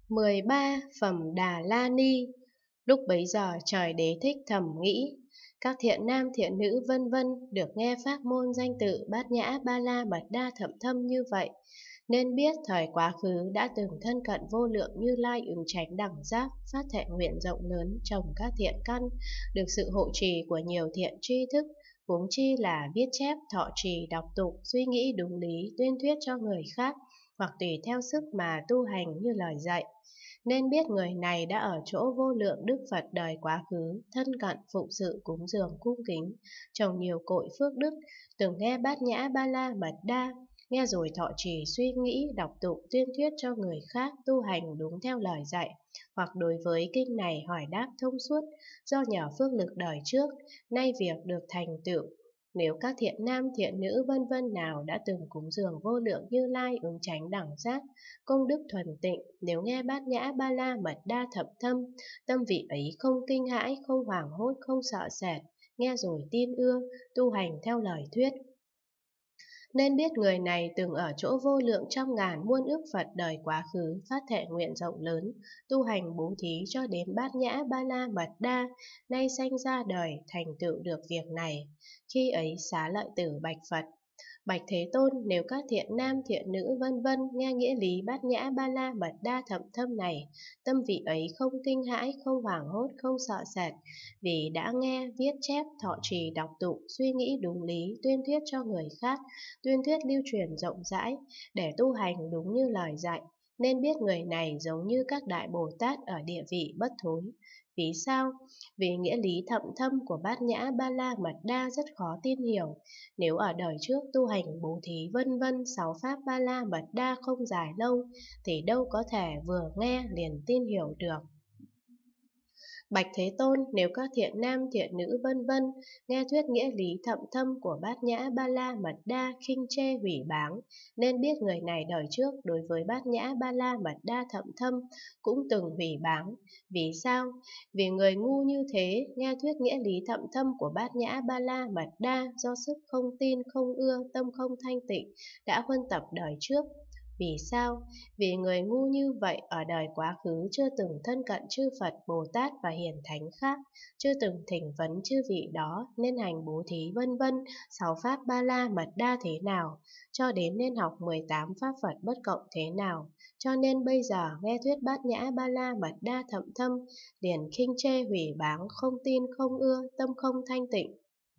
13. Phẩm Đà La Ni. Lúc bấy giờ trời đế thích thầm nghĩ, các thiện nam thiện nữ vân vân được nghe pháp môn danh tự Bát Nhã Ba La Mật Đa thậm thâm như vậy, nên biết thời quá khứ đã từng thân cận vô lượng Như Lai ứng chánh đẳng giác, phát thệ nguyện rộng lớn trồng các thiện căn, được sự hộ trì của nhiều thiện tri thức, huống chi là viết chép, thọ trì, đọc tụng, suy nghĩ đúng lý, tuyên thuyết cho người khác, hoặc tùy theo sức mà tu hành như lời dạy. Nên biết người này đã ở chỗ vô lượng Đức Phật đời quá khứ, thân cận phụng sự cúng dường cung kính, trồng nhiều cội phước đức, từng nghe Bát Nhã Ba La Mật Đa, nghe rồi thọ trì suy nghĩ, đọc tụng tuyên thuyết cho người khác tu hành đúng theo lời dạy, hoặc đối với kinh này hỏi đáp thông suốt, do nhờ phước lực đời trước, nay việc được thành tựu. Nếu các thiện nam thiện nữ vân vân nào đã từng cúng dường vô lượng Như Lai ứng chánh đẳng giác, công đức thuần tịnh, nếu nghe Bát Nhã Ba La Mật Đa thậm thâm, tâm vị ấy không kinh hãi, không hoảng hốt, không sợ sệt, nghe rồi tin ưa, tu hành theo lời thuyết. Nên biết người này từng ở chỗ vô lượng trăm ngàn muôn ức Phật đời quá khứ, phát thệ nguyện rộng lớn, tu hành bố thí cho đến Bát Nhã Ba La Mật Đa, nay sanh ra đời thành tựu được việc này. Khi ấy Xá Lợi Tử bạch Phật: Bạch Thế Tôn, nếu các thiện nam thiện nữ vân vân nghe nghĩa lý Bát Nhã Ba La Mật Đa thậm thâm này, tâm vị ấy không kinh hãi, không hoảng hốt, không sợ sệt, vì đã nghe, viết chép, thọ trì, đọc tụng, suy nghĩ đúng lý, tuyên thuyết cho người khác, tuyên thuyết lưu truyền rộng rãi, để tu hành đúng như lời dạy, nên biết người này giống như các đại Bồ Tát ở địa vị bất thối. Vì sao? Vì nghĩa lý thậm thâm của Bát Nhã Ba La Mật Đa rất khó tin hiểu. Nếu ở đời trước tu hành bố thí vân vân sáu pháp Ba La Mật Đa không dài lâu, thì đâu có thể vừa nghe liền tin hiểu được. Bạch Thế Tôn, nếu các thiện nam thiện nữ vân vân nghe thuyết nghĩa lý thậm thâm của Bát Nhã Ba La Mật Đa khinh chê hủy báng, nên biết người này đời trước đối với Bát Nhã Ba La Mật Đa thậm thâm cũng từng hủy báng. Vì sao? Vì người ngu như thế nghe thuyết nghĩa lý thậm thâm của Bát Nhã Ba La Mật Đa do sức không tin, không ưa, tâm không thanh tịnh đã huân tập đời trước. Vì sao? Vì người ngu như vậy ở đời quá khứ chưa từng thân cận chư Phật, Bồ Tát và Hiền Thánh khác, chưa từng thỉnh vấn chư vị đó nên hành bố thí vân vân, sáu pháp Ba La Mật Đa thế nào, cho đến nên học 18 pháp Phật bất cộng thế nào, cho nên bây giờ nghe thuyết Bát Nhã Ba La Mật Đa thậm thâm, liền khinh chê hủy báng, không tin, không ưa, tâm không thanh tịnh.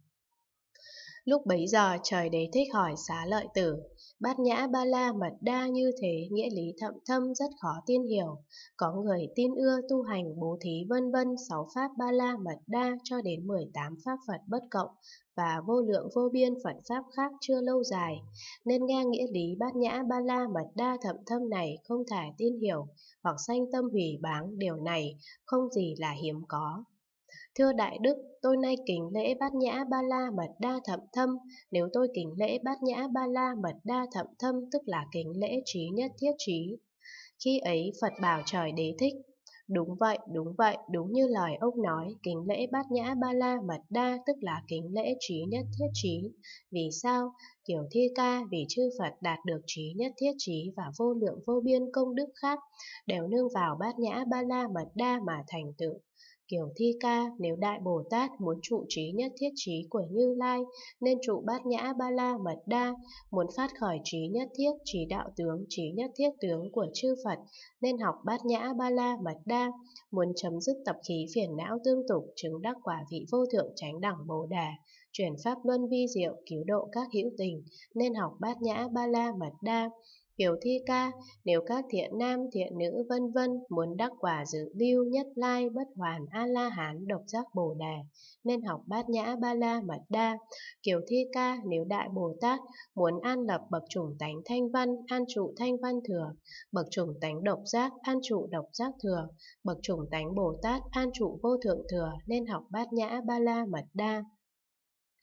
Lúc bấy giờ trời đế thích hỏi Xá Lợi Tử: Bát Nhã Ba La Mật Đa như thế nghĩa lý thậm thâm rất khó tin hiểu. Có người tin ưa tu hành bố thí vân vân sáu pháp Ba La Mật Đa cho đến 18 pháp Phật bất cộng và vô lượng vô biên Phật pháp khác chưa lâu dài, nên nghe nghĩa lý Bát Nhã Ba La Mật Đa thậm thâm này không thể tin hiểu, hoặc sanh tâm hủy báng. Điều này không gì là hiếm có. Thưa Đại Đức, tôi nay kính lễ Bát Nhã Ba La Mật Đa thậm thâm. Nếu tôi kính lễ Bát Nhã Ba La Mật Đa thậm thâm, tức là kính lễ trí nhất thiết trí. Khi ấy Phật bảo trời đế thích: Đúng vậy, đúng vậy, đúng như lời ông nói, kính lễ Bát Nhã Ba La Mật Đa tức là kính lễ trí nhất thiết trí. Vì sao? Kiểu Thi Ca, vì chư Phật đạt được trí nhất thiết trí và vô lượng vô biên công đức khác, đều nương vào Bát Nhã Ba La Mật Đa mà thành tựu. Kiểu Thi Ca, nếu Đại Bồ Tát muốn trụ trí nhất thiết trí của Như Lai, nên trụ Bát Nhã Ba La Mật Đa. Muốn phát khởi trí nhất thiết, trí đạo tướng, trí nhất thiết tướng của chư Phật, nên học Bát Nhã Ba La Mật Đa. Muốn chấm dứt tập khí phiền não tương tục, chứng đắc quả vị vô thượng chánh đẳng Bồ Đề, chuyển pháp luân vi diệu, cứu độ các hữu tình, nên học Bát Nhã Ba La Mật Đa. Kiểu Thi Ca, nếu các thiện nam thiện nữ vân vân muốn đắc quả dự lưu, nhất lai, bất hoàn, a la hán, độc giác Bồ Đề, nên học Bát Nhã Ba La Mật Đa. Kiểu Thi Ca, nếu Đại Bồ Tát muốn an lập bậc chủng tánh thanh văn, an trụ thanh văn thừa, bậc chủng tánh độc giác, an trụ độc giác thừa, bậc chủng tánh Bồ Tát, an trụ vô thượng thừa, nên học Bát Nhã Ba La Mật Đa.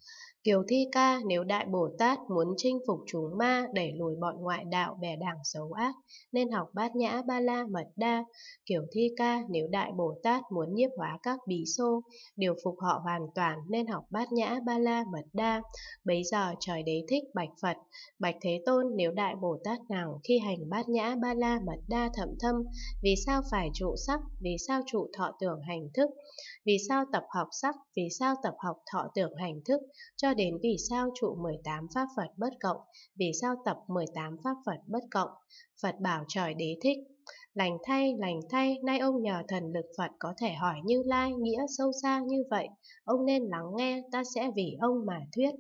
Kiều Thi Ca, nếu Đại Bồ Tát muốn chinh phục chúng ma, đẩy lùi bọn ngoại đạo bè đảng xấu ác, nên học Bát Nhã Ba La Mật Đa. Kiều Thi Ca, nếu Đại Bồ Tát muốn nhiếp hóa các bí xô, điều phục họ hoàn toàn, nên học Bát Nhã Ba La Mật Đa. Bấy giờ trời Đế Thích bạch Phật: Bạch Thế Tôn, nếu Đại Bồ Tát nào khi hành Bát Nhã Ba La Mật Đa thậm thâm, vì sao phải trụ sắc, vì sao trụ thọ tưởng hành thức, vì sao tập học sắc, vì sao tập học thọ tưởng hành thức, cho đến vì sao trụ 18 pháp Phật bất cộng, vì sao tập 18 pháp Phật bất cộng. Phật bảo trời Đế Thích: lành thay, nay ông nhờ thần lực Phật có thể hỏi Như Lai nghĩa sâu xa như vậy, ông nên lắng nghe, ta sẽ vì ông mà thuyết.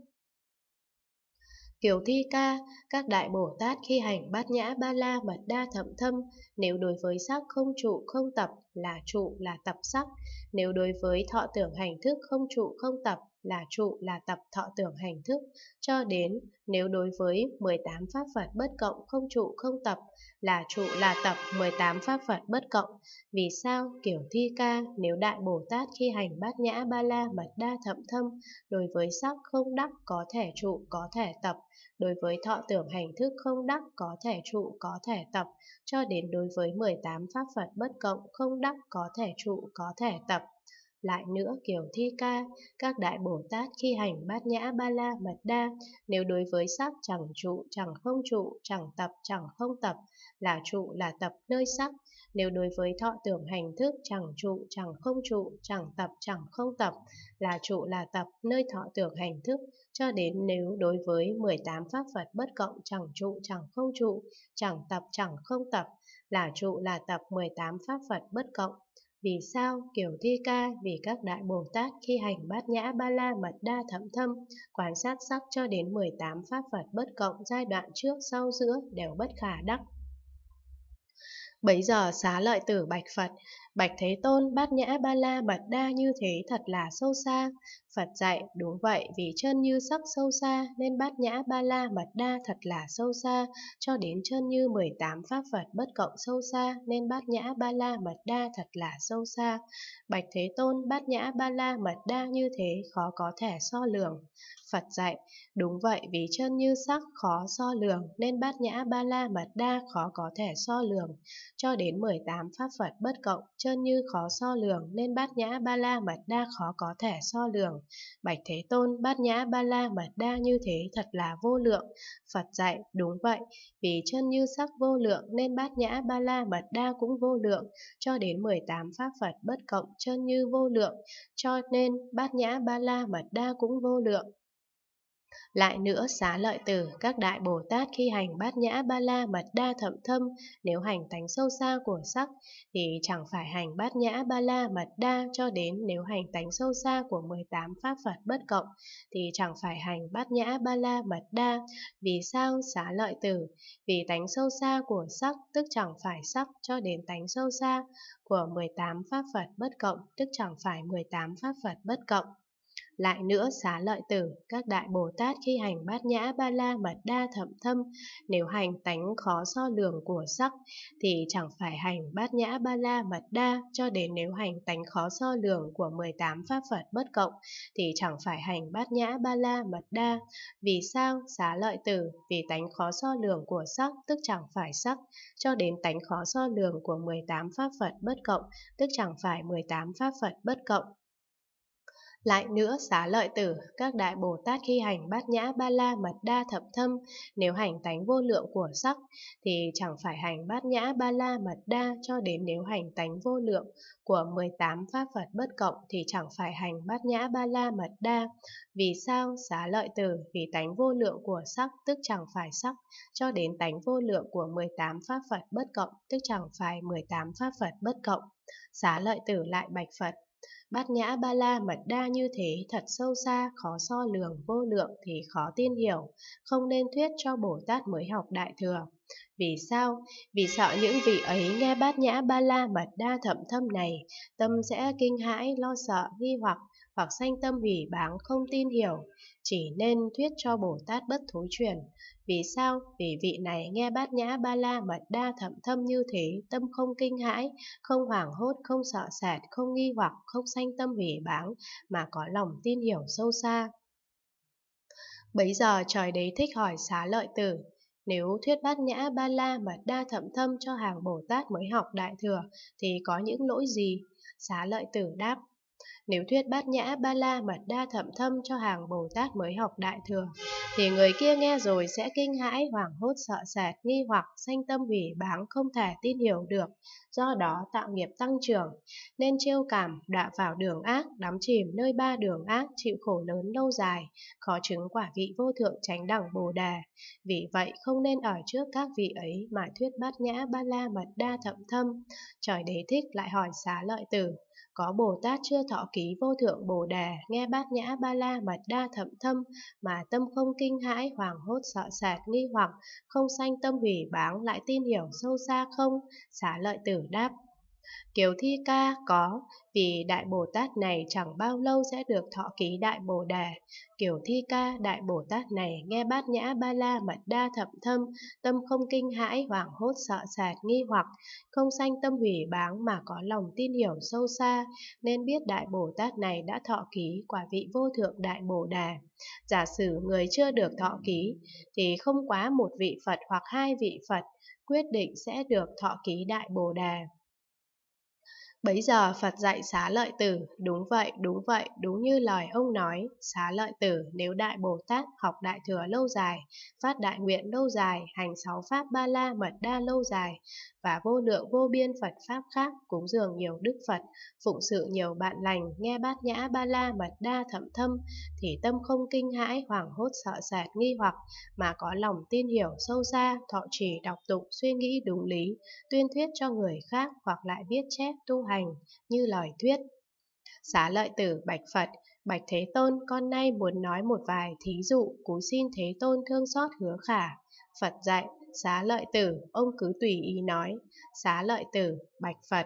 Kiều Thi Ca, các đại Bồ Tát khi hành Bát Nhã Ba La Mật Đa thậm thâm, nếu đối với sắc không trụ không tập là trụ là tập sắc, nếu đối với thọ tưởng hành thức không trụ không tập là trụ là tập thọ tưởng hành thức, cho đến nếu đối với 18 pháp Phật bất cộng không trụ không tập là trụ là tập 18 pháp Phật bất cộng. Vì sao? Kiều Thi Ca, nếu đại Bồ Tát khi hành Bát Nhã Ba La Mật Đa thậm thâm, đối với sắc không đắc có thể trụ có thể tập, đối với thọ tưởng hành thức không đắc có thể trụ có thể tập, cho đến đối với 18 pháp Phật bất cộng không đắc có thể trụ có thể tập. Lại nữa, Kiều Thi Ca, các đại Bồ Tát khi hành Bát Nhã Ba La Mật Đa, nếu đối với sắc chẳng trụ chẳng không trụ, chẳng tập chẳng không tập là trụ là tập nơi sắc, nếu đối với thọ tưởng hành thức chẳng trụ chẳng không trụ, chẳng tập chẳng không tập là trụ là tập nơi thọ tưởng hành thức, cho đến nếu đối với 18 pháp Phật bất cộng chẳng trụ chẳng không trụ, chẳng tập chẳng không tập là trụ là tập 18 pháp Phật bất cộng. Vì sao? Kiều Thi Ca, vì các đại Bồ Tát khi hành Bát Nhã Ba La Mật Đa thậm thâm, quan sát sắc cho đến 18 pháp Phật bất cộng giai đoạn trước sau giữa đều bất khả đắc. Bấy giờ Xá Lợi Tử bạch Phật: Bạch Thế Tôn, Bát Nhã Ba La Mật Đa như thế thật là sâu xa. Phật dạy: đúng vậy, vì chân như sắc sâu xa nên Bát Nhã Ba La Mật Đa thật là sâu xa, cho đến chân như 18 pháp Phật bất cộng sâu xa nên Bát Nhã Ba La Mật Đa thật là sâu xa. Bạch Thế Tôn, Bát Nhã Ba La Mật Đa như thế khó có thể so lường. Phật dạy: đúng vậy, vì chân như sắc khó so lường nên Bát Nhã Ba La Mật Đa khó có thể so lường, cho đến 18 pháp Phật bất cộng chân như khó so lường nên Bát Nhã Ba La Mật Đa khó có thể so lường. Bạch Thế Tôn, Bát Nhã Ba La Mật Đa như thế thật là vô lượng. Phật dạy: đúng vậy, vì chân như sắc vô lượng nên Bát Nhã Ba La Mật Đa cũng vô lượng, cho đến 18 pháp Phật bất cộng chân như vô lượng, cho nên Bát Nhã Ba La Mật Đa cũng vô lượng. Lại nữa, Xá Lợi Tử, các đại Bồ Tát khi hành Bát Nhã Ba La Mật Đa thậm thâm, nếu hành tánh sâu xa của sắc thì chẳng phải hành Bát Nhã Ba La Mật Đa, cho đến nếu hành tánh sâu xa của 18 pháp Phật bất cộng thì chẳng phải hành Bát Nhã Ba La Mật Đa. Vì sao? Xá Lợi Tử, vì tánh sâu xa của sắc tức chẳng phải sắc, cho đến tánh sâu xa của 18 pháp Phật bất cộng tức chẳng phải 18 pháp Phật bất cộng. Lại nữa, Xá Lợi Tử, các đại Bồ Tát khi hành Bát Nhã Ba La Mật Đa thậm thâm, nếu hành tánh khó so lường của sắc thì chẳng phải hành Bát Nhã Ba La Mật Đa, cho đến nếu hành tánh khó so lường của 18 pháp Phật bất cộng thì chẳng phải hành Bát Nhã Ba La Mật Đa. Vì sao? Xá Lợi Tử, vì tánh khó so lường của sắc tức chẳng phải sắc, cho đến tánh khó so lường của 18 pháp Phật bất cộng tức chẳng phải 18 pháp Phật bất cộng. Lại nữa, Xá Lợi Tử, các đại Bồ Tát khi hành Bát Nhã Ba La Mật Đa thậm thâm, nếu hành tánh vô lượng của sắc thì chẳng phải hành Bát Nhã Ba La Mật Đa, cho đến nếu hành tánh vô lượng của 18 pháp Phật bất cộng thì chẳng phải hành Bát Nhã Ba La Mật Đa. Vì sao? Xá Lợi Tử, vì tánh vô lượng của sắc tức chẳng phải sắc, cho đến tánh vô lượng của 18 pháp Phật bất cộng tức chẳng phải 18 pháp Phật bất cộng. Xá Lợi Tử lại bạch Phật: Bát Nhã Ba La Mật Đa như thế thật sâu xa, khó so lường, vô lượng thì khó tin hiểu, không nên thuyết cho Bồ Tát mới học Đại Thừa. Vì sao? Vì sợ những vị ấy nghe Bát Nhã Ba La Mật Đa thậm thâm này, tâm sẽ kinh hãi, lo sợ, nghi hoặc sanh tâm hủy báng không tin hiểu, chỉ nên thuyết cho Bồ Tát Bất Thối Truyền. Vì sao? Vì vị này nghe Bát Nhã Ba La Mật Đa thậm thâm như thế, tâm không kinh hãi, không hoảng hốt, không sợ sệt, không nghi hoặc, không sanh tâm hủy báng, mà có lòng tin hiểu sâu xa. Bấy giờ trời Đế Thích hỏi Xá Lợi Tử, nếu thuyết Bát Nhã Ba La Mật Đa Thậm Thâm cho hàng Bồ Tát mới học Đại Thừa thì có những lỗi gì? Xá Lợi Tử đáp, nếu thuyết Bát Nhã Ba La Mật Đa Thậm Thâm cho hàng Bồ Tát mới học Đại Thừa thì người kia nghe rồi sẽ kinh hãi, hoảng hốt, sợ sệt, nghi hoặc, sanh tâm hủy báng, không thể tin hiểu được, do đó tạo nghiệp tăng trưởng, nên trêu cảm, đọa vào đường ác, đắm chìm nơi ba đường ác, chịu khổ lớn lâu dài, khó chứng quả vị vô thượng chánh đẳng Bồ Đề. Vì vậy không nên ở trước các vị ấy mà thuyết Bát Nhã Ba La Mật Đa Thậm Thâm. Trời Đế Thích lại hỏi Xá Lợi Tử, có Bồ Tát chưa thọ ký vô thượng Bồ Đề, nghe Bát Nhã Ba La Mật Đa Thậm Thâm mà tâm không kinh hãi, hoảng hốt, sợ sệt, nghi hoặc, không sanh tâm hủy báng, lại tin hiểu sâu xa không? Xá Lợi Tử đáp, Kiều Thi Ca có, vì Đại Bồ Tát này chẳng bao lâu sẽ được thọ ký Đại Bồ Đề. Kiều Thi Ca, Đại Bồ Tát này nghe Bát Nhã Ba La Mật Đa Thậm Thâm, tâm không kinh hãi, hoảng hốt, sợ sệt, nghi hoặc, không sanh tâm hủy báng mà có lòng tin hiểu sâu xa, nên biết Đại Bồ Tát này đã thọ ký quả vị vô thượng Đại Bồ Đề. Giả sử người chưa được thọ ký thì không quá một vị Phật hoặc hai vị Phật, quyết định sẽ được thọ ký Đại Bồ Đề. Bấy giờ Phật dạy Xá Lợi Tử, đúng vậy, đúng như lời ông nói. Xá Lợi Tử, nếu Đại Bồ Tát học Đại Thừa lâu dài, phát đại nguyện lâu dài, hành 6 pháp Ba La Mật Đa lâu dài, và vô lượng vô biên Phật Pháp khác, cúng dường nhiều Đức Phật, phụng sự nhiều bạn lành, nghe Bát Nhã Ba La Mật Đa Thậm Thâm, thì tâm không kinh hãi, hoảng hốt, sợ sệt, nghi hoặc, mà có lòng tin hiểu sâu xa, thọ trì đọc tụng, suy nghĩ đúng lý, tuyên thuyết cho người khác hoặc lại viết chép tu hành như lời thuyết. Xá Lợi Tử bạch Phật, bạch Thế Tôn, con nay muốn nói một vài thí dụ, cúi xin Thế Tôn thương xót hứa khả. Phật dạy, Xá Lợi Tử, ông cứ tùy ý nói. Xá Lợi Tử bạch Phật,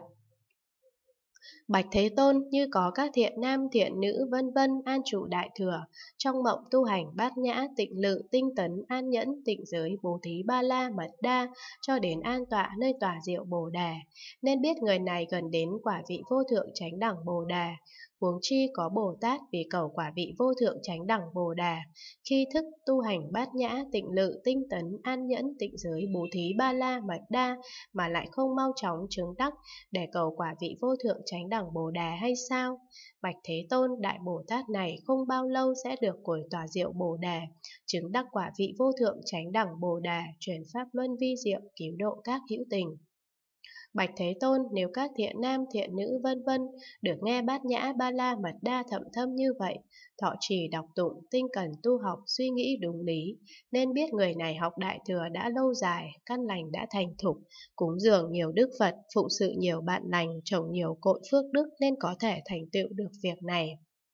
bạch Thế Tôn, như có các thiện nam thiện nữ vân vân an trụ Đại Thừa, trong mộng tu hành Bát Nhã, Tịnh Lự, Tinh tấn, An nhẫn, Tịnh giới, Bố thí Ba La Mật Đa, cho đến an tọa nơi tòa diệu Bồ Đề, nên biết người này gần đến quả vị vô thượng chánh đẳng Bồ Đề. Huống chi có Bồ Tát vì cầu quả vị vô thượng chánh đẳng Bồ Đề, khi thức tu hành Bát Nhã, Tịnh Lự, Tinh tấn, An nhẫn, Tịnh giới, Bố thí Ba La Mật Đa mà lại không mau chóng chứng đắc để cầu quả vị vô thượng chánh đẳng Bồ Đề hay sao? Bạch Thế Tôn, Đại Bồ Tát này không bao lâu sẽ được cội tòa diệu Bồ Đề, chứng đắc quả vị vô thượng chánh đẳng Bồ Đề, truyền pháp luân vi diệu, cứu độ các hữu tình. Bạch Thế Tôn, nếu các thiện nam thiện nữ vân vân được nghe Bát Nhã Ba La Mật Đa Thậm Thâm như vậy, thọ trì đọc tụng, tinh cần tu học, suy nghĩ đúng lý, nên biết người này học Đại Thừa đã lâu dài, căn lành đã thành thục, cúng dường nhiều Đức Phật, phụng sự nhiều bạn lành, trồng nhiều cội phước đức nên có thể thành tựu được việc này.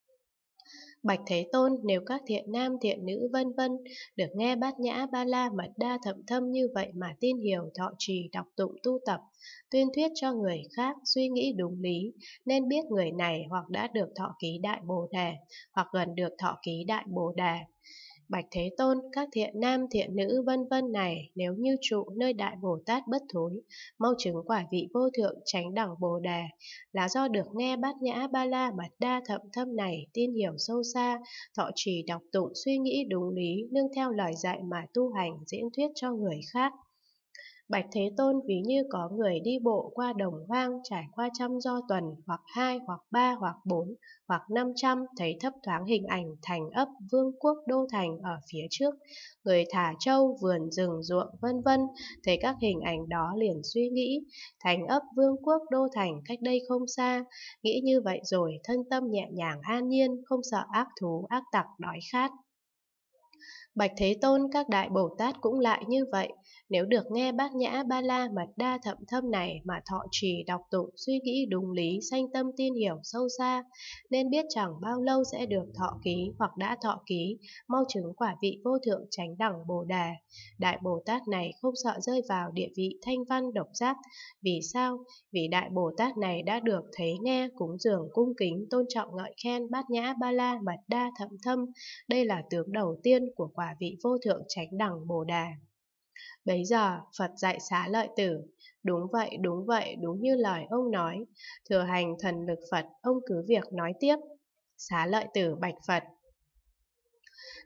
Bạch Thế Tôn, nếu các thiện nam thiện nữ vân vân được nghe Bát Nhã Ba La Mật Đa Thậm Thâm như vậy mà tin hiểu, thọ trì đọc tụng tu tập, tuyên thuyết cho người khác, suy nghĩ đúng lý, nên biết người này hoặc đã được thọ ký Đại Bồ Đề, hoặc gần được thọ ký Đại Bồ Đề. Bạch Thế Tôn, các thiện nam thiện nữ vân vân này nếu như trụ nơi Đại Bồ Tát bất thối, mau chứng quả vị vô thượng chánh đẳng Bồ Đề, là do được nghe Bát Nhã Ba La Mật Đa Thậm Thâm này, tin hiểu sâu xa, thọ trì đọc tụng, suy nghĩ đúng lý, nương theo lời dạy mà tu hành, diễn thuyết cho người khác. Bạch Thế Tôn, ví như có người đi bộ qua đồng hoang, trải qua trăm do tuần, hoặc 2, hoặc 3, hoặc 4, hoặc 500, thấy thấp thoáng hình ảnh thành ấp, vương quốc, đô thành ở phía trước, người thả trâu, vườn rừng ruộng vân vân, thấy các hình ảnh đó liền suy nghĩ, thành ấp, vương quốc, đô thành cách đây không xa, nghĩ như vậy rồi thân tâm nhẹ nhàng an nhiên, không sợ ác thú, ác tặc, đói khát. Bạch Thế Tôn, các Đại Bồ Tát cũng lại như vậy, nếu được nghe Bát Nhã Ba La Mật Đa Thậm Thâm này mà thọ trì đọc tụng, suy nghĩ đúng lý, sanh tâm tin hiểu sâu xa, nên biết chẳng bao lâu sẽ được thọ ký hoặc đã thọ ký, mau chứng quả vị vô thượng chánh đẳng Bồ Đề. Đại Bồ Tát này không sợ rơi vào địa vị thanh văn độc giác. Vì sao? Vì Đại Bồ Tát này đã được thấy nghe, cúng dường, cung kính, tôn trọng ngợi khen Bát Nhã Ba La Mật Đa Thậm Thâm. Đây là tướng đầu tiên của quả vị vô thượng chánh đẳng Bồ Đề. Bấy giờ Phật dạy Xá Lợi Tử, đúng vậy, đúng như lời ông nói. Thừa hành thần lực Phật, ông cứ việc nói tiếp. Xá Lợi Tử bạch Phật,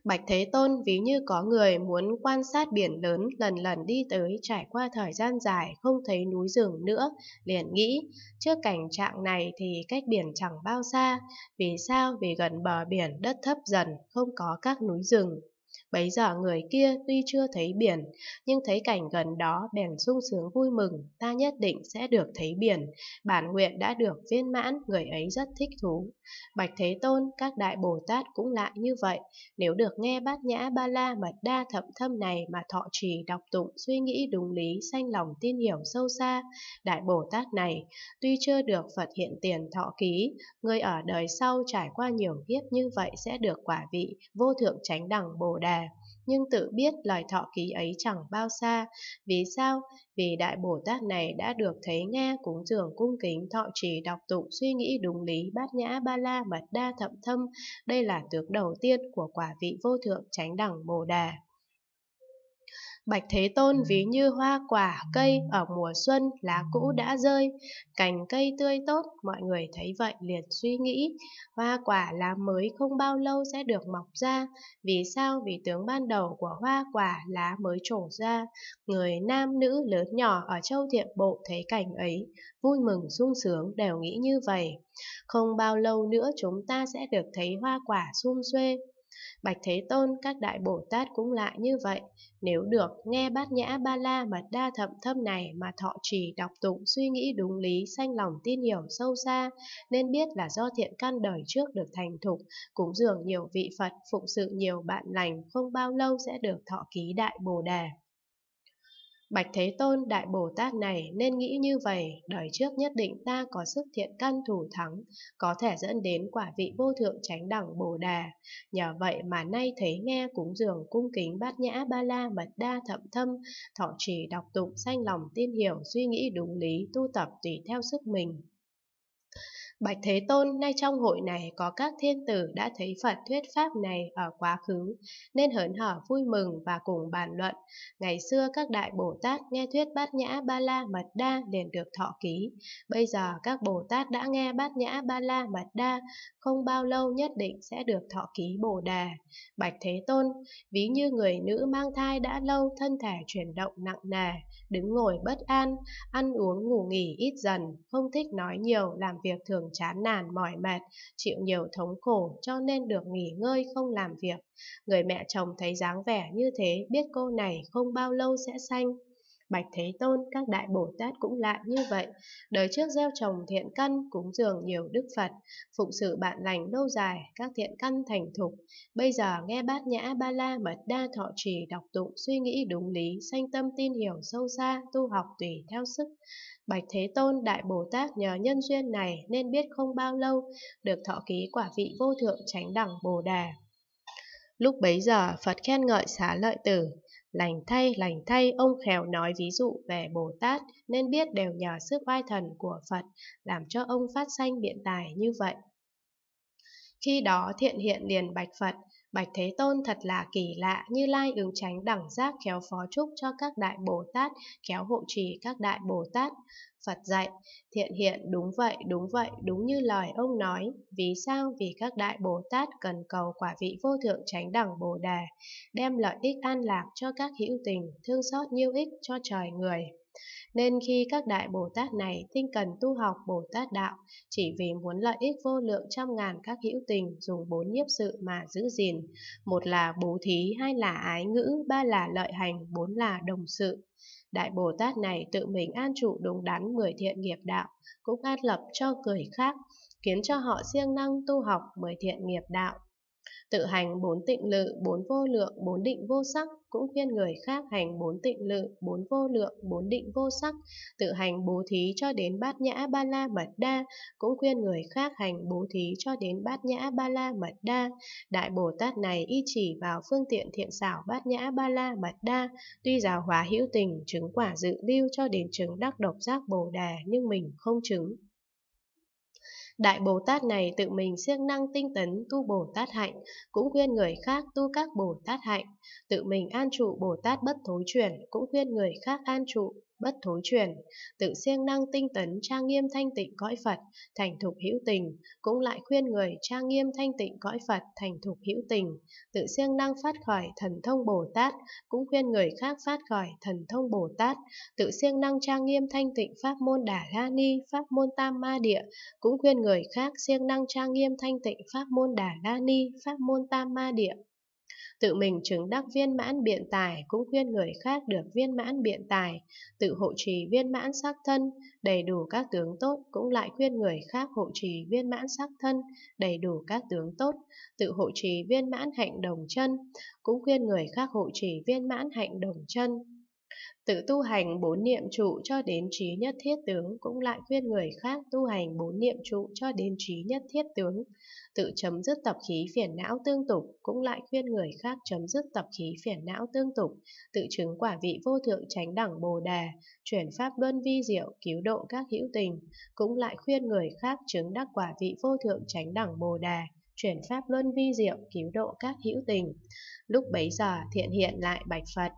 Bạch Thế Tôn ví như có người muốn quan sát biển lớn, lần lần đi tới, trải qua thời gian dài không thấy núi rừng nữa, liền nghĩ, trước cảnh trạng này thì cách biển chẳng bao xa. Vì sao? Vì gần bờ biển đất thấp dần, không có các núi rừng. Bấy giờ người kia tuy chưa thấy biển, nhưng thấy cảnh gần đó bèn sung sướng vui mừng, ta nhất định sẽ được thấy biển, bản nguyện đã được viên mãn, người ấy rất thích thú. Bạch Thế Tôn, các đại Bồ Tát cũng lại như vậy, nếu được nghe Bát Nhã Ba La Mật Đa Thậm Thâm này mà thọ trì đọc tụng, suy nghĩ đúng lý, sanh lòng tin hiểu sâu xa, đại Bồ Tát này tuy chưa được Phật hiện tiền thọ ký, người ở đời sau trải qua nhiều kiếp như vậy sẽ được quả vị vô thượng chánh đẳng Bồ Đề, nhưng tự biết lời thọ ký ấy chẳng bao xa. Vì sao? Vì đại Bồ Tát này đã được thấy nghe, cúng dường cung kính, thọ trì đọc tụng, suy nghĩ đúng lý, Bát Nhã Ba La Mật Đa Thậm Thâm. Đây là tướng đầu tiên của quả vị vô thượng chánh đẳng Bồ Đề. Bạch Thế Tôn ví như hoa quả cây ở mùa xuân, lá cũ đã rơi, cành cây tươi tốt, mọi người thấy vậy liền suy nghĩ, hoa quả lá mới không bao lâu sẽ được mọc ra. Vì sao? Vì tướng ban đầu của hoa quả lá mới trổ ra. Người nam nữ lớn nhỏ ở châu Thiện Bộ thấy cảnh ấy, vui mừng sung sướng, đều nghĩ như vậy. Không bao lâu nữa chúng ta sẽ được thấy hoa quả sum xuê. Bạch Thế Tôn, các đại Bồ Tát cũng lại như vậy, nếu được nghe Bát Nhã Ba La Mật Đa Thậm Thâm này mà thọ trì đọc tụng, suy nghĩ đúng lý, sanh lòng tin hiểu sâu xa, nên biết là do thiện căn đời trước được thành thục, cúng dường nhiều vị Phật, phụng sự nhiều bạn lành, không bao lâu sẽ được thọ ký đại Bồ Đề. Bạch Thế Tôn, đại Bồ Tát này nên nghĩ như vậy, đời trước nhất định ta có sức thiện căn thủ thắng, có thể dẫn đến quả vị vô thượng chánh đẳng Bồ Đề. Nhờ vậy mà nay thấy nghe cúng dường cung kính Bát Nhã Ba La Mật Đa Thậm Thâm, thọ trì đọc tụng, sanh lòng tin hiểu, suy nghĩ đúng lý, tu tập tùy theo sức mình. Bạch Thế Tôn, nay trong hội này có các thiên tử đã thấy Phật thuyết pháp này ở quá khứ, nên hớn hở vui mừng và cùng bàn luận. Ngày xưa các đại Bồ Tát nghe thuyết Bát Nhã Ba La Mật Đa liền được thọ ký. Bây giờ các Bồ Tát đã nghe Bát Nhã Ba La Mật Đa, không bao lâu nhất định sẽ được thọ ký Bồ Đề. Bạch Thế Tôn, ví như người nữ mang thai đã lâu, thân thể chuyển động nặng nề, đứng ngồi bất an, ăn uống ngủ nghỉ ít dần, không thích nói nhiều, làm việc thường chán nản mỏi mệt, chịu nhiều thống khổ cho nên được nghỉ ngơi không làm việc. Người mẹ chồng thấy dáng vẻ như thế, biết cô này không bao lâu sẽ sanh. Bạch Thế Tôn, các đại Bồ Tát cũng lại như vậy, đời trước gieo trồng thiện căn, cúng dường nhiều đức Phật, phụng sự bạn lành lâu dài, các thiện căn thành thục. Bây giờ nghe Bát Nhã Ba La Mật Đa thọ trì đọc tụng, suy nghĩ đúng lý, sanh tâm tin hiểu sâu xa, tu học tùy theo sức. Bạch Thế Tôn, đại Bồ Tát nhờ nhân duyên này nên biết không bao lâu được thọ ký quả vị vô thượng chánh đẳng Bồ Đề. Lúc bấy giờ Phật khen ngợi Xá Lợi Tử, lành thay, ông khéo nói ví dụ về Bồ Tát nên biết đều nhờ sức oai thần của Phật làm cho ông phát sanh biện tài như vậy. Khi đó Thiện Hiện liền bạch Phật, Bạch Thế Tôn thật là kỳ lạ, Như Lai ứng chánh đẳng giác khéo phó chúc cho các đại Bồ Tát, khéo hộ trì các đại Bồ Tát. Phật dạy, Thiện Hiện đúng vậy, đúng như lời ông nói. Vì sao? Vì các đại Bồ Tát cần cầu quả vị vô thượng chánh đẳng Bồ Đề, đem lợi ích an lạc cho các hữu tình, thương xót nhiêu ích cho trời người. Nên khi các đại Bồ Tát này tinh cần tu học Bồ Tát đạo, chỉ vì muốn lợi ích vô lượng trăm ngàn các hữu tình, dùng 4 nhiếp sự mà giữ gìn. Một là bố thí, hai là ái ngữ, ba là lợi hành, 4 là đồng sự. Đại Bồ Tát này tự mình an trụ đúng đắn 10 thiện nghiệp đạo, cũng an lập cho người khác, khiến cho họ siêng năng tu học 10 thiện nghiệp đạo. Tự hành 4 tịnh lự, 4 vô lượng, 4 định vô sắc, cũng khuyên người khác hành 4 tịnh lự, 4 vô lượng, 4 định vô sắc. Tự hành bố thí cho đến Bát Nhã Ba La Mật Đa, cũng khuyên người khác hành bố thí cho đến Bát Nhã Ba La Mật Đa. Đại Bồ Tát này y chỉ vào phương tiện thiện xảo Bát Nhã Ba La Mật Đa, tuy giáo hóa hữu tình, chứng quả dự lưu cho đến chứng đắc độc giác Bồ Đề, nhưng mình không chứng. Đại Bồ Tát này tự mình siêng năng tinh tấn tu Bồ Tát hạnh, cũng khuyên người khác tu các Bồ Tát hạnh. Tự mình an trụ Bồ Tát bất thối chuyển, cũng khuyên người khác an trụ bất thối chuyển. Tự siêng năng tinh tấn trang nghiêm thanh tịnh cõi Phật, thành thục hữu tình, cũng lại khuyên người trang nghiêm thanh tịnh cõi Phật, thành thục hữu tình. Tự siêng năng phát khởi thần thông Bồ Tát, cũng khuyên người khác phát khởi thần thông Bồ Tát. Tự siêng năng trang nghiêm thanh tịnh pháp môn Đà La Ni, pháp môn Tam Ma Địa, cũng khuyên người khác siêng năng trang nghiêm thanh tịnh pháp môn Đà La Ni, pháp môn Tam Ma Địa. Tự mình chứng đắc viên mãn biện tài, cũng khuyên người khác được viên mãn biện tài. Tự hộ trì viên mãn sắc thân, đầy đủ các tướng tốt, cũng lại khuyên người khác hộ trì viên mãn sắc thân, đầy đủ các tướng tốt. Tự hộ trì viên mãn hạnh đồng chân, cũng khuyên người khác hộ trì viên mãn hạnh đồng chân. Tự tu hành 4 niệm trụ cho đến trí nhất thiết tướng, cũng lại khuyên người khác tu hành 4 niệm trụ cho đến trí nhất thiết tướng. Tự chấm dứt tập khí phiền não tương tục, cũng lại khuyên người khác chấm dứt tập khí phiền não tương tục. Tự chứng quả vị vô thượng chánh đẳng Bồ Đề, chuyển pháp luân vi diệu, cứu độ các hữu tình, cũng lại khuyên người khác chứng đắc quả vị vô thượng chánh đẳng Bồ Đề, chuyển pháp luân vi diệu, cứu độ các hữu tình. Lúc bấy giờ Thiện hiện lại bạch Phật: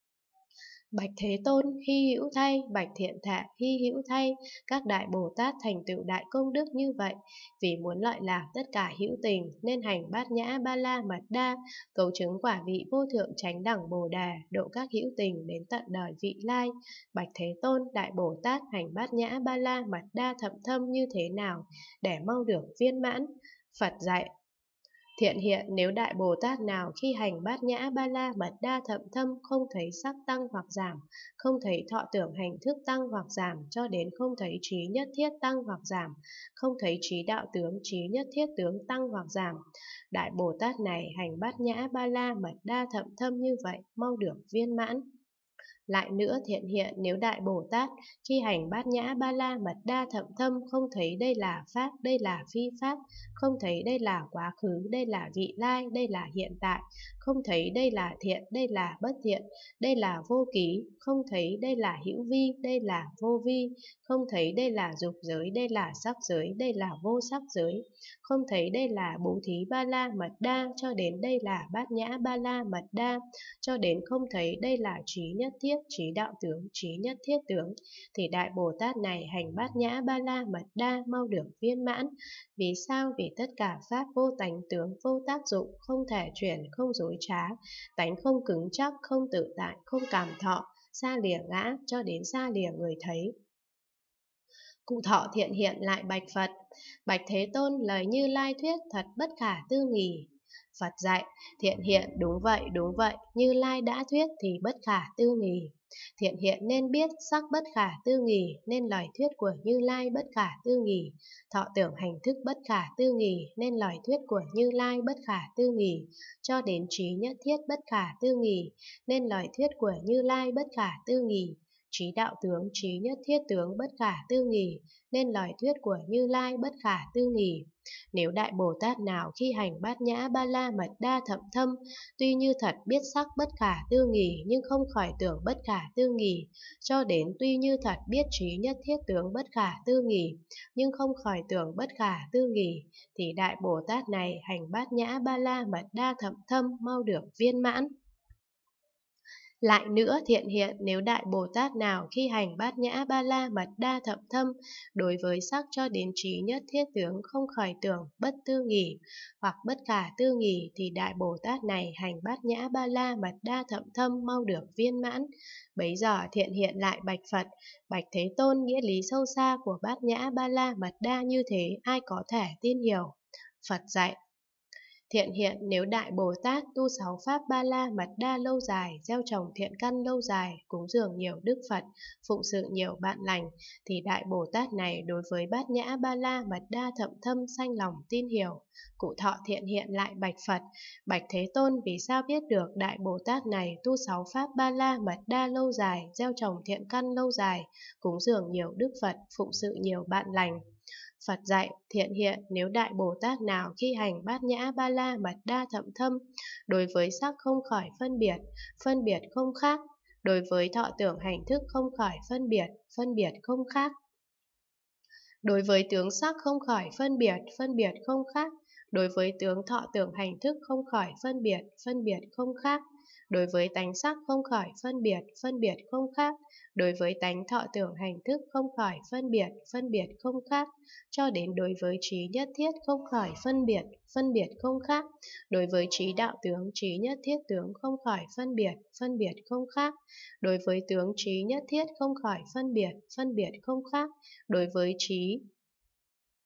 Bạch Thế Tôn, hy hữu thay, bạch Thiện Thệ, hy hữu thay, các đại Bồ Tát thành tựu đại công đức như vậy, vì muốn lợi lạc tất cả hữu tình, nên hành Bát Nhã Ba La Mật Đa, cầu chứng quả vị vô thượng chánh đẳng Bồ Đề, độ các hữu tình đến tận đời vị lai. Bạch Thế Tôn, đại Bồ Tát hành Bát Nhã Ba La Mật Đa thậm thâm như thế nào, để mau được viên mãn? Phật dạy: Thiện hiện, nếu đại Bồ Tát nào khi hành Bát Nhã Ba La Mật Đa thậm thâm không thấy sắc tăng hoặc giảm, không thấy thọ tưởng hành thức tăng hoặc giảm, cho đến không thấy trí nhất thiết tăng hoặc giảm, không thấy trí đạo tướng, trí nhất thiết tướng tăng hoặc giảm, đại Bồ Tát này hành Bát Nhã Ba La Mật Đa thậm thâm như vậy, mau được viên mãn. Lại nữa, thiện hiện, nếu đại Bồ Tát khi hành Bát Nhã Ba La Mật Đa thậm thâm không thấy đây là pháp, đây là phi pháp, không thấy đây là quá khứ, đây là vị lai, đây là hiện tại, không thấy đây là thiện, đây là bất thiện, đây là vô ký, không thấy đây là hữu vi, đây là vô vi, không thấy đây là dục giới, đây là sắc giới, đây là vô sắc giới, không thấy đây là bố thí Ba La Mật Đa, cho đến đây là Bát Nhã Ba La Mật Đa, cho đến không thấy đây là trí nhất thiết, trí đạo tướng, trí nhất thiết tướng, thì đại Bồ Tát này hành Bát Nhã Ba La Mật Đa mau được viên mãn. Vì sao? Vì tất cả pháp vô tánh tướng, vô tác dụng, không thể chuyển, không dối trá, tánh không cứng chắc, không tự tại, không cảm thọ, xa lìa ngã, cho đến xa lìa người thấy. Cụ thọ thiện hiện lại bạch Phật: Bạch Thế Tôn, lời Như Lai thuyết thật bất khả tư nghì. Phật dạy: Thiện hiện, đúng vậy, Như Lai đã thuyết thì bất khả tư nghì. Thiện hiện nên biết sắc bất khả tư nghì, nên lời thuyết của Như Lai bất khả tư nghì. Thọ tưởng hành thức bất khả tư nghì, nên lời thuyết của Như Lai bất khả tư nghì. Cho đến trí nhất thiết bất khả tư nghì, nên lời thuyết của Như Lai bất khả tư nghì. Trí đạo tướng, trí nhất thiết tướng bất khả tư nghì, nên lời thuyết của Như Lai bất khả tư nghì. Nếu đại Bồ Tát nào khi hành Bát Nhã Ba La Mật Đa thậm thâm, tuy như thật biết sắc bất khả tư nghì, nhưng không khỏi tưởng bất khả tư nghì, cho đến tuy như thật biết trí nhất thiết tướng bất khả tư nghì, nhưng không khỏi tưởng bất khả tư nghì, thì đại Bồ Tát này hành Bát Nhã Ba La Mật Đa thậm thâm mau được viên mãn. Lại nữa, thiện hiện, nếu đại Bồ Tát nào khi hành Bát Nhã Ba La Mật Đa thậm thâm, đối với sắc cho đến trí nhất thiết tướng không khởi tưởng bất tư nghì hoặc bất khả tư nghì, thì đại Bồ Tát này hành Bát Nhã Ba La Mật Đa thậm thâm mau được viên mãn. Bấy giờ thiện hiện lại bạch Phật: Bạch Thế Tôn, nghĩa lý sâu xa của Bát Nhã Ba La Mật Đa như thế ai có thể tin hiểu? Phật dạy: Thiện hiện, nếu đại Bồ Tát tu 6 pháp Ba La Mật Đa lâu dài, gieo trồng thiện căn lâu dài, cúng dường nhiều đức Phật, phụng sự nhiều bạn lành, thì đại Bồ Tát này đối với Bát Nhã Ba La Mật Đa thậm thâm sanh lòng tin hiểu. Cụ thọ thiện hiện lại bạch Phật: Bạch Thế Tôn, vì sao biết được đại Bồ Tát này tu 6 pháp Ba La Mật Đa lâu dài, gieo trồng thiện căn lâu dài, cúng dường nhiều đức Phật, phụng sự nhiều bạn lành? Phật dạy: Thiện hiện, nếu đại Bồ Tát nào khi hành Bát Nhã Ba La Mật Đa thậm thâm, đối với sắc không khỏi phân biệt không khác, đối với thọ tưởng hành thức không khỏi phân biệt không khác, đối với tướng sắc không khỏi phân biệt không khác, Đối với tướng thọ tưởng hành thức không khỏi phân biệt không khác. Đối với tánh sắc không khỏi phân biệt không khác. Đối với tánh thọ tưởng hành thức không khỏi phân biệt không khác. Cho đến đối với trí nhất thiết không khỏi phân biệt không khác. Đối với trí đạo tướng, trí nhất thiết tướng không khỏi phân biệt không khác. Đối với tướng trí nhất thiết không khỏi phân biệt không khác. Đối với trí